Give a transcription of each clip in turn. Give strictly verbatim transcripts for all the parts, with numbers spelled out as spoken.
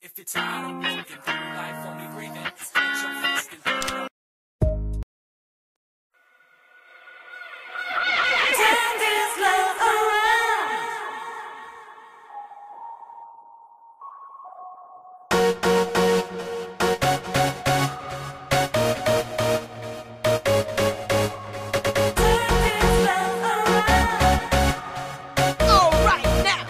If it's hot, I'm broken through life, only breathing. Stench your fist and throw it up. Turn this love around. Turn this love around. All right now.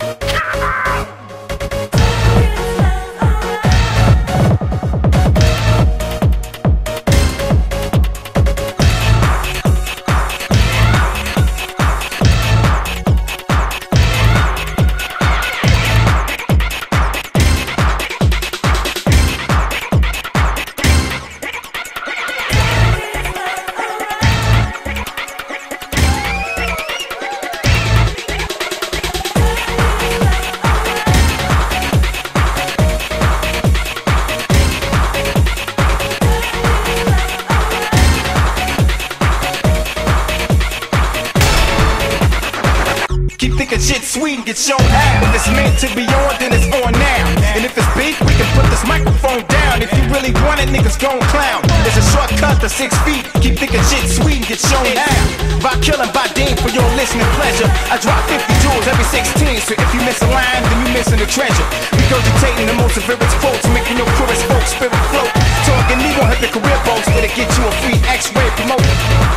Keep thinking shit sweet and get shown out. If it's meant to be on, then it's on now. And if it's big, we can put this microphone down. If you really want it, niggas gon' clown. There's a shortcut to six feet. Keep thinking shit sweet and get shown out. By killing, by ding for your listening pleasure. I drop fifty jewels every sixteen. So if you miss a line, then you missing the treasure. Regurgitating the most severest quotes, making your purest folks spirit float. Talking, you won't have the career boats, but it get you a free X-ray promoter.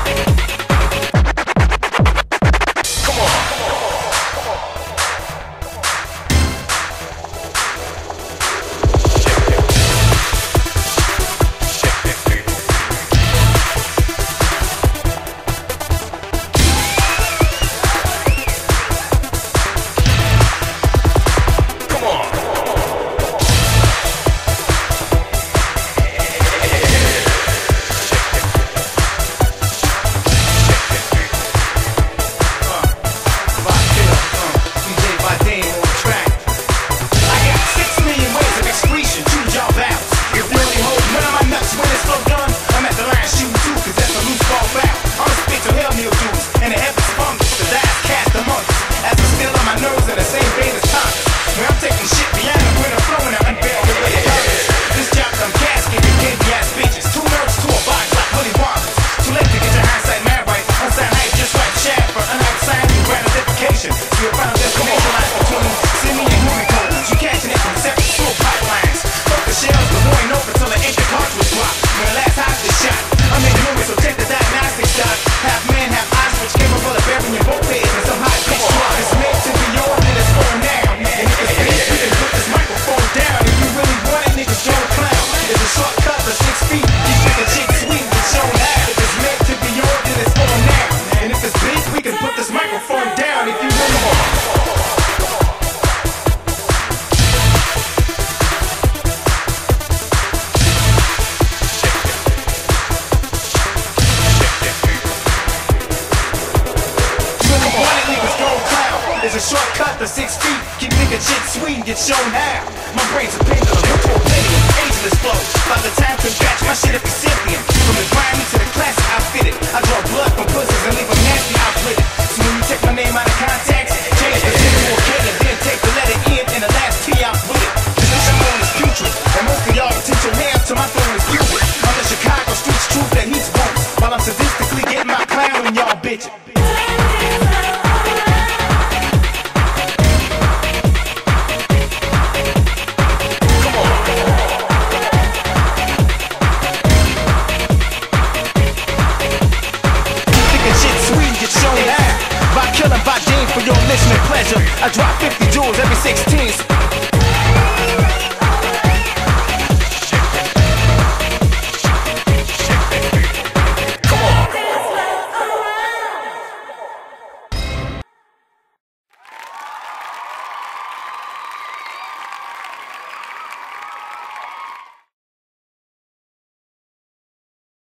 There's a shortcut to six feet. Keep thinking shit sweet and get shown how. My brain's a pendulum, you're pendulum, ageless flow. By the time to batch, my shit up is Cynthian. From the grimy to the classic, I fit it. I draw blood from pussies and leave them nasty, I split it. So when you take my name out of context, change the Z to a K and then take the letter N and the last T out with it. Cause this I'm on is putrid, and most of y'all potential hands to my throne is putrid. I'm the Chicago streets truth that he's won't, while I'm sadistically getting my clown on y'all bitches.